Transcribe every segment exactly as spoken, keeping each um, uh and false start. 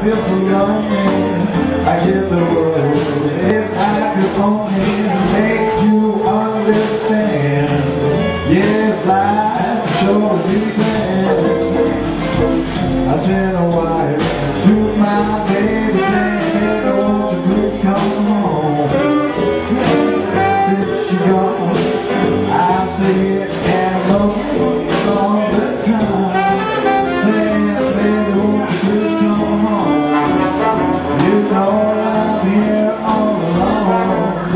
feel so lonely. I give the world if I could only make you understand. Yes, life sure would be grand. I sent a wire to my baby saying, baby, won't you please come home? Since you're gone, I stay here and alone all the time, saying, baby, won't you please come home? You know I'm here all alone.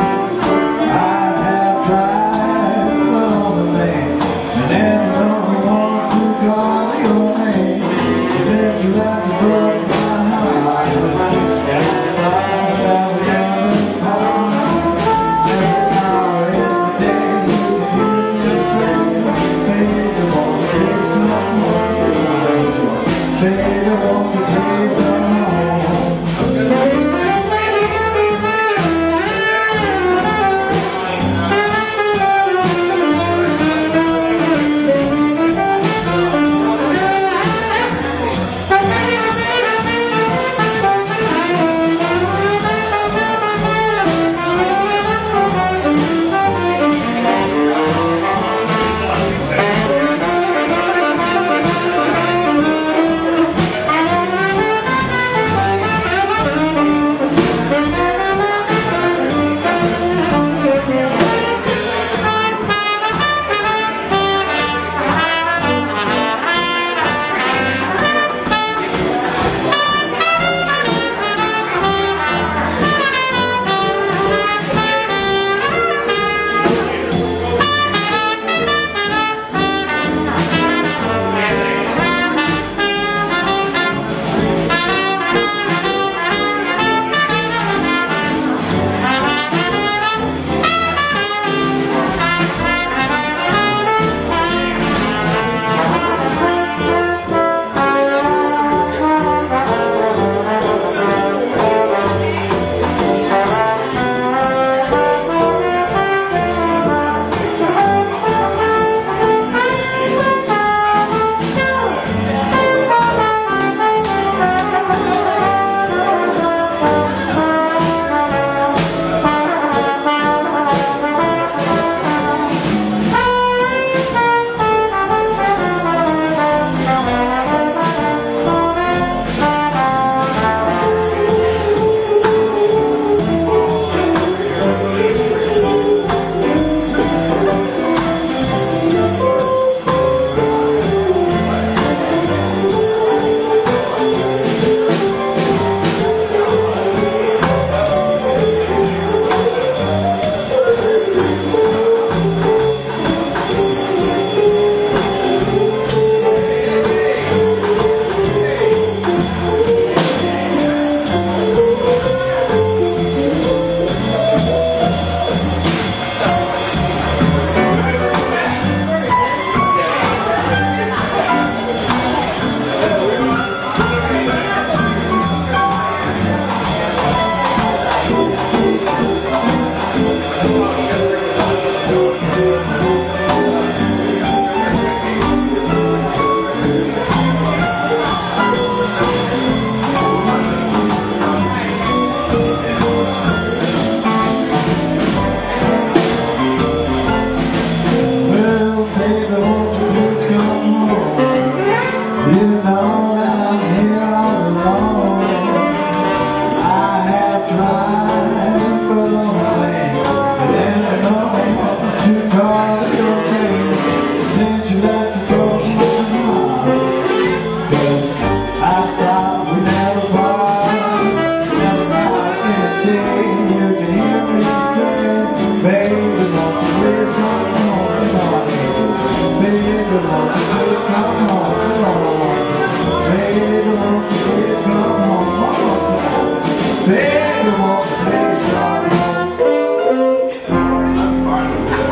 I have tried, but on the lane, and never know want to call your name. You said you had to broke my heart, and I thought that we never part. Every hour, every day, you hear me say, baby, won't you please come home? Baby, won't you please come home?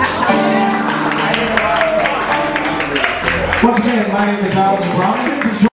Once again, my name is Abramovitz.